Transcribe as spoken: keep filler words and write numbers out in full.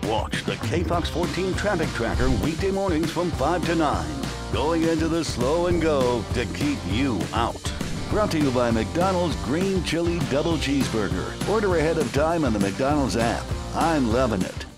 Watch the K Fox fourteen Traffic Tracker weekday mornings from five to nine. Going into the slow and go to keep you out. Brought to you by McDonald's Green Chili Double Cheeseburger. Order ahead of time on the McDonald's app. I'm loving it.